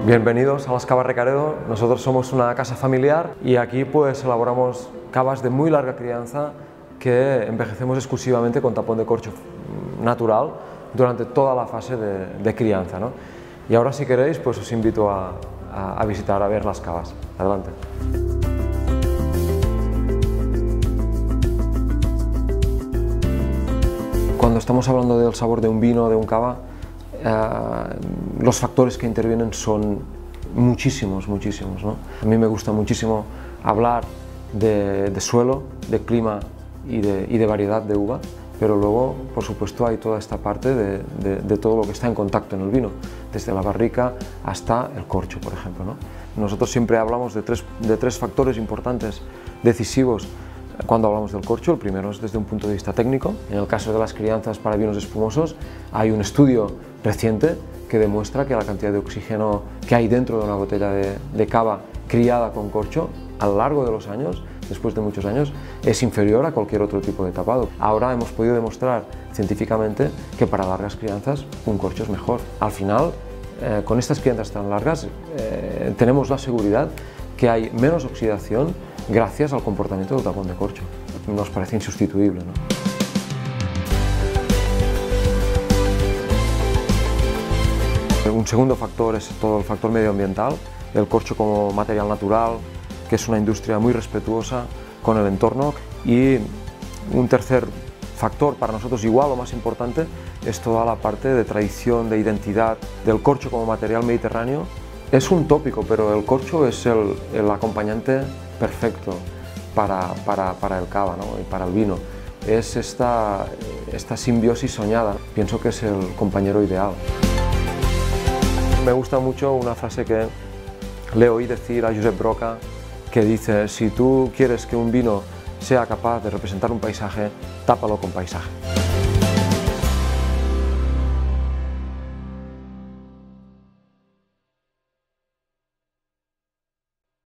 Bienvenidos a las Cavas Recaredo. Nosotros somos una casa familiar y aquí pues elaboramos cavas de muy larga crianza que envejecemos exclusivamente con tapón de corcho natural durante toda la fase de crianza, ¿no? Y ahora, si queréis, pues os invito a visitar, a ver las cavas. Adelante. Cuando estamos hablando del sabor de un vino, de un cava, los factores que intervienen son muchísimos, ¿no? A mí me gusta muchísimo hablar de suelo, de clima y de variedad de uva, pero luego, por supuesto, hay toda esta parte de todo lo que está en contacto en el vino, desde la barrica hasta el corcho, por ejemplo, ¿no? Nosotros siempre hablamos de tres factores importantes, decisivos, cuando hablamos del corcho. El primero es desde un punto de vista técnico. En el caso de las crianzas para vinos espumosos, hay un estudio reciente que demuestra que la cantidad de oxígeno que hay dentro de una botella de cava criada con corcho a lo largo de los años, después de muchos años, es inferior a cualquier otro tipo de tapado. Ahora hemos podido demostrar científicamente que para largas crianzas un corcho es mejor. Al final, con estas crianzas tan largas, tenemos la seguridad que hay menos oxidación gracias al comportamiento del tapón de corcho. Nos parece insustituible, ¿no? Un segundo factor es todo el factor medioambiental, el corcho como material natural, que es una industria muy respetuosa con el entorno. Y un tercer factor, para nosotros igual o más importante, es toda la parte de tradición, de identidad del corcho como material mediterráneo. Es un tópico, pero el corcho es el acompañante perfecto para el cava, ¿no? Y para el vino. Es esta simbiosis soñada. Pienso que es el compañero ideal. Me gusta mucho una frase que le oí decir a Josep Broca, que dice: si tú quieres que un vino sea capaz de representar un paisaje, tápalo con paisaje.